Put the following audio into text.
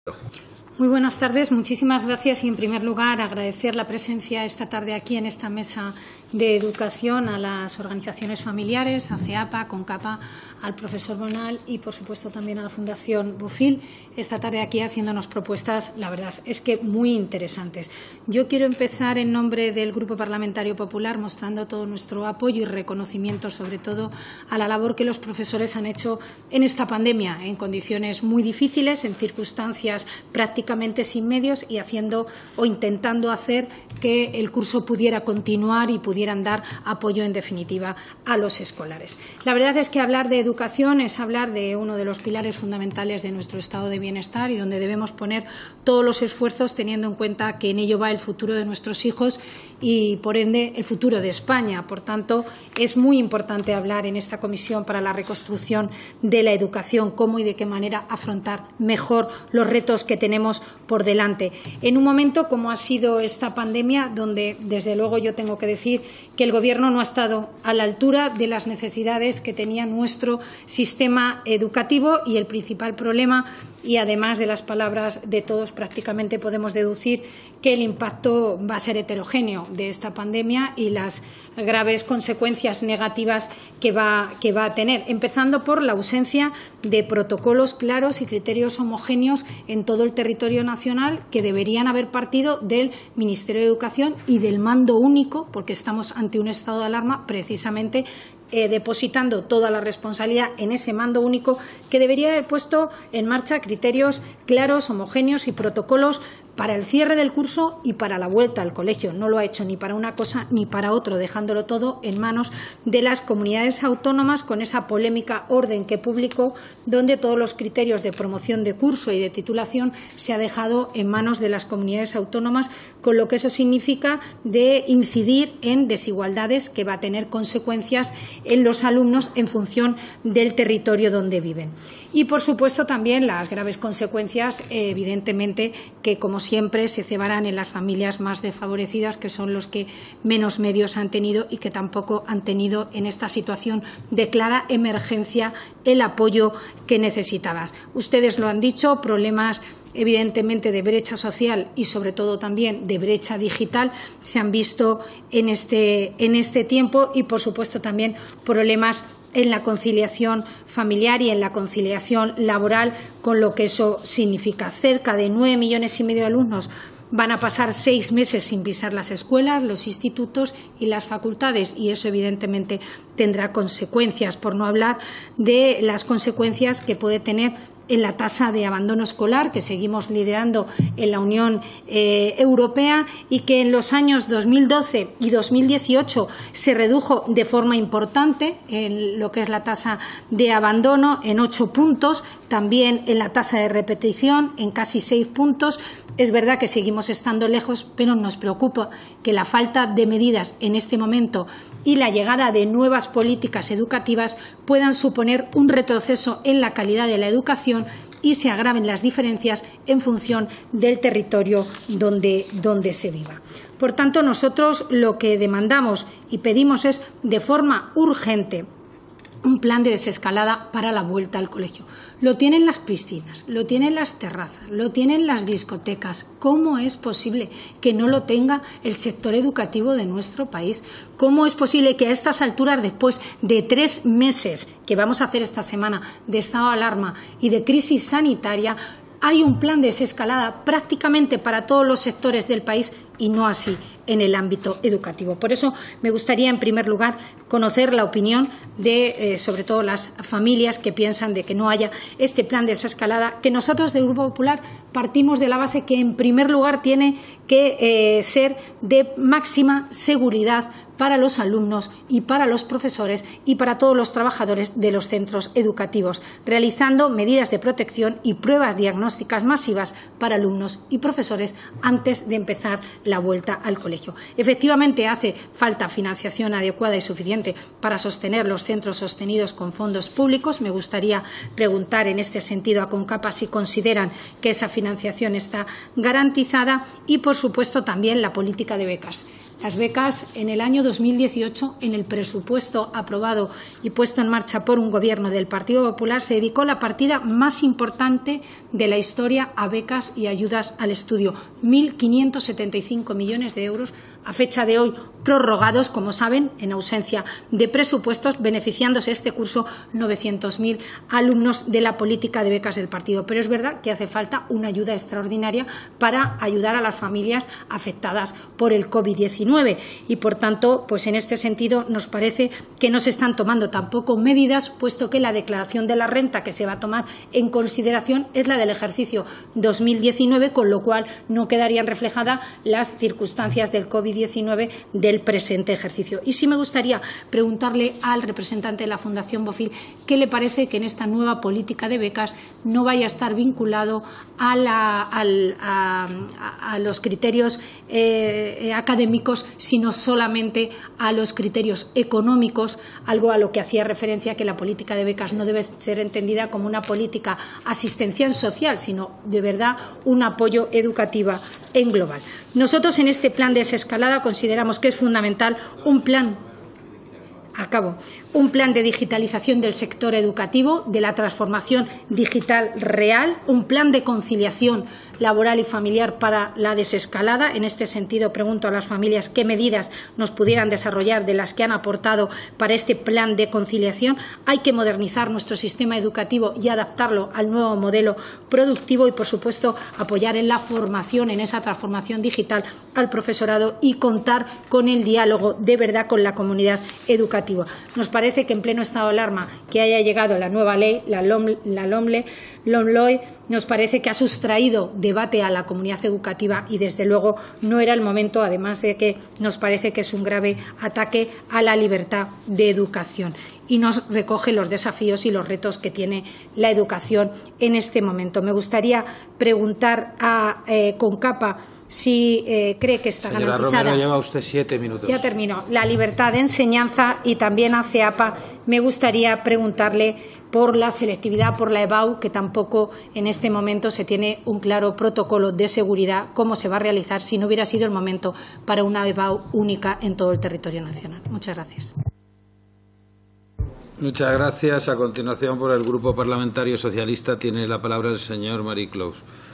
Muy buenas tardes. Muchísimas gracias y, en primer lugar, agradecer la presencia esta tarde aquí en esta mesa de educación a las organizaciones familiares, a CEAPA, CONCAPA, al profesor Bonal y, por supuesto, también a la Fundación Bofill, esta tarde aquí haciéndonos propuestas, la verdad, es que muy interesantes. Yo quiero empezar en nombre del Grupo Parlamentario Popular mostrando todo nuestro apoyo y reconocimiento, sobre todo, a la labor que los profesores han hecho en esta pandemia, en condiciones muy difíciles, en circunstancias prácticamente sin medios y haciendo o intentando hacer que el curso pudiera continuar y pudieran dar apoyo, en definitiva, a los escolares. La verdad es que hablar de educación es hablar de uno de los pilares fundamentales de nuestro estado de bienestar y donde debemos poner todos los esfuerzos teniendo en cuenta que en ello va el futuro de nuestros hijos y, por ende, el futuro de España. Por tanto, es muy importante hablar en esta comisión para la reconstrucción de la educación, cómo y de qué manera afrontar mejor los retos que tenemos por delante. En un momento como ha sido esta pandemia, donde, desde luego, yo tengo que decir que el Gobierno no ha estado a la altura de las necesidades que tenía nuestro sistema educativo y el principal problema, y además de las palabras de todos prácticamente podemos deducir que el impacto va a ser heterogéneo de esta pandemia y las graves consecuencias negativas que va a tener, empezando por la ausencia de protocolos claros y criterios homogéneos en todo el territorio nacional que deberían haber partido del Ministerio de Educación y del mando único, porque estamos ante un estado de alarma precisamente depositando toda la responsabilidad en ese mando único que debería haber puesto en marcha criterios claros, homogéneos y protocolos para el cierre del curso y para la vuelta al colegio. No lo ha hecho ni para una cosa ni para otro, dejándolo todo en manos de las comunidades autónomas con esa polémica orden que publicó, donde todos los criterios de promoción de curso y de titulación se ha dejado en manos de las comunidades autónomas, con lo que eso significa de incidir en desigualdades que va a tener consecuencias en los alumnos en función del territorio donde viven. Y, por supuesto, también las graves consecuencias, evidentemente, que, como siempre, se cebarán en las familias más desfavorecidas, que son los que menos medios han tenido y que tampoco han tenido en esta situación de clara emergencia el apoyo que necesitaban. Ustedes lo han dicho, problemas evidentemente de brecha social y, sobre todo, también de brecha digital se han visto en este tiempo y, por supuesto, también problemas en la conciliación familiar y en la conciliación laboral, con lo que eso significa. Cerca de 9,5 millones de alumnos van a pasar 6 meses sin pisar las escuelas, los institutos y las facultades, y eso evidentemente tendrá consecuencias, por no hablar de las consecuencias que puede tener en la tasa de abandono escolar, que seguimos liderando en la Unión Europea y que en los años 2012 y 2018 se redujo de forma importante en lo que es la tasa de abandono en 8 puntos, también en la tasa de repetición en casi 6 puntos. Es verdad que seguimos estando lejos, pero nos preocupa que la falta de medidas en este momento y la llegada de nuevas políticas educativas puedan suponer un retroceso en la calidad de la educación y se agraven las diferencias en función del territorio donde se viva. Por tanto, nosotros lo que demandamos y pedimos es, de forma urgente, un plan de desescalada para la vuelta al colegio. Lo tienen las piscinas, lo tienen las terrazas, lo tienen las discotecas. ¿Cómo es posible que no lo tenga el sector educativo de nuestro país? ¿Cómo es posible que a estas alturas, después de 3 meses que vamos a hacer esta semana de estado de alarma y de crisis sanitaria, hay un plan de desescalada prácticamente para todos los sectores del país y no así en el ámbito educativo? Por eso me gustaría, en primer lugar, conocer la opinión de, sobre todo, las familias que piensan de que no haya este plan de desescalada, que nosotros del Grupo Popular partimos de la base que, en primer lugar, tiene que ser de máxima seguridad para los alumnos y para los profesores y para todos los trabajadores de los centros educativos, realizando medidas de protección y pruebas diagnósticas masivas para alumnos y profesores antes de empezar la vuelta al colegio. colegio. Efectivamente, hace falta financiación adecuada y suficiente para sostener los centros sostenidos con fondos públicos. Me gustaría preguntar en este sentido a CONCAPA si consideran que esa financiación está garantizada y, por supuesto, también la política de becas. Las becas en el año 2018, en el presupuesto aprobado y puesto en marcha por un gobierno del Partido Popular, se dedicó la partida más importante de la historia a becas y ayudas al estudio, 1.575 millones de euros, a fecha de hoy prorrogados, como saben, en ausencia de presupuestos, beneficiándose este curso 900.000 alumnos de la política de becas del partido. Pero es verdad que hace falta una ayuda extraordinaria para ayudar a las familias afectadas por el COVID-19 y, por tanto, pues en este sentido nos parece que no se están tomando tampoco medidas, puesto que la declaración de la renta que se va a tomar en consideración es la del ejercicio 2019, con lo cual no quedarían reflejadas las circunstancias del COVID-19 del presente ejercicio. Y sí me gustaría preguntarle al representante de la Fundación Bofill qué le parece que en esta nueva política de becas no vaya a estar vinculado a los criterios académicos, sino solamente a los criterios económicos, algo a lo que hacía referencia, que la política de becas no debe ser entendida como una política asistencial social, sino de verdad un apoyo educativo en global. Nosotros en este plan de desescalada consideramos que es fundamental un plan de digitalización del sector educativo, de la transformación digital real, un plan de conciliación laboral y familiar para la desescalada. En este sentido, pregunto a las familias qué medidas nos pudieran desarrollar de las que han aportado para este plan de conciliación. Hay que modernizar nuestro sistema educativo y adaptarlo al nuevo modelo productivo y, por supuesto, apoyar en la formación, en esa transformación digital al profesorado y contar con el diálogo de verdad con la comunidad educativa. Nos parece que en pleno estado de alarma que haya llegado la nueva ley, la LOMLOE, nos parece que ha sustraído debate a la comunidad educativa y, desde luego, no era el momento, además de que nos parece que es un grave ataque a la libertad de educación y nos recoge los desafíos y los retos que tiene la educación en este momento. Me gustaría preguntar a CONCAPA si cree que está Señora garantizada. Romero, lleva usted 7 minutos. Ya termino. La libertad de enseñanza, y también a CEAPA me gustaría preguntarle por la selectividad, por la EBAU, que tampoco en este momento se tiene un claro protocolo de seguridad, cómo se va a realizar si no hubiera sido el momento para una EBAU única en todo el territorio nacional. Muchas gracias. Muchas gracias. A continuación, por el Grupo Parlamentario Socialista, tiene la palabra el señor Marie Claus.